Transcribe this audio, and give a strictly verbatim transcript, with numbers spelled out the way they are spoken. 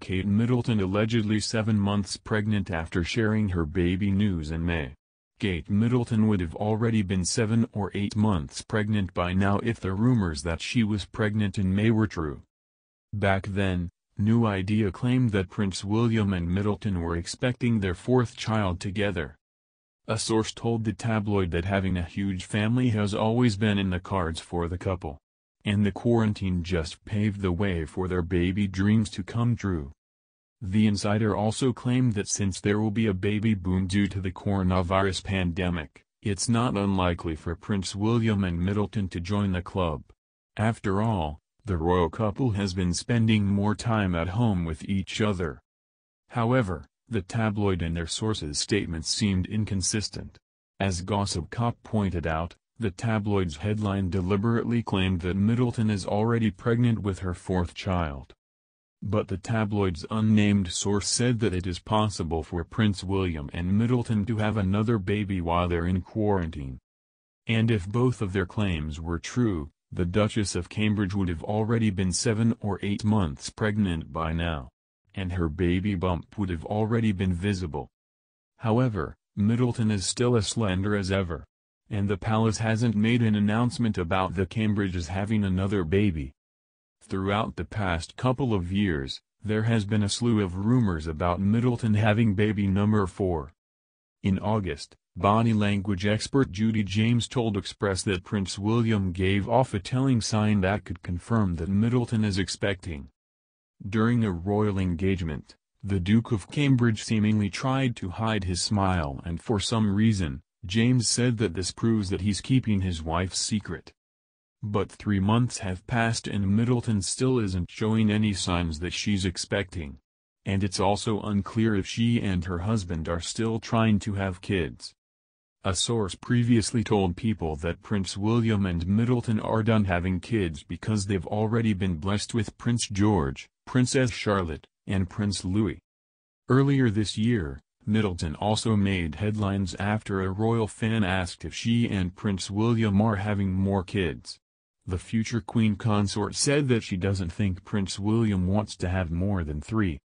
Kate Middleton allegedly seven months pregnant after sharing her baby news in May. Kate Middleton would have already been seven or eight months pregnant by now if the rumors that she was pregnant in May were true. Back then, New Idea claimed that Prince William and Middleton were expecting their fourth child together. A source told the tabloid that having a huge family has always been in the cards for the couple, and the quarantine just paved the way for their baby dreams to come true. The insider also claimed that since there will be a baby boom due to the coronavirus pandemic, it's not unlikely for Prince William and Middleton to join the club. After all, the royal couple has been spending more time at home with each other. However, the tabloid and their sources' statements seemed inconsistent. As Gossip Cop pointed out, the tabloid's headline deliberately claimed that Middleton is already pregnant with her fourth child. But the tabloid's unnamed source said that it is possible for Prince William and Middleton to have another baby while they're in quarantine. And if both of their claims were true, the Duchess of Cambridge would have already been seven or eight months pregnant by now, and her baby bump would have already been visible. However, Middleton is still as slender as ever, and the palace hasn't made an announcement about the Cambridges having another baby. Throughout the past couple of years, there has been a slew of rumors about Middleton having baby number four. In August, body language expert Judy James told Express that Prince William gave off a telling sign that could confirm that Middleton is expecting. During a royal engagement, the Duke of Cambridge seemingly tried to hide his smile, and for some reason, James said that this proves that he's keeping his wife's secret. But three months have passed and Middleton still isn't showing any signs that she's expecting. And it's also unclear if she and her husband are still trying to have kids. A source previously told People that Prince William and Middleton are done having kids because they've already been blessed with Prince George, Princess Charlotte, and Prince Louis. Earlier this year, Middleton also made headlines after a royal fan asked if she and Prince William are having more kids. The future Queen consort said that she doesn't think Prince William wants to have more than three.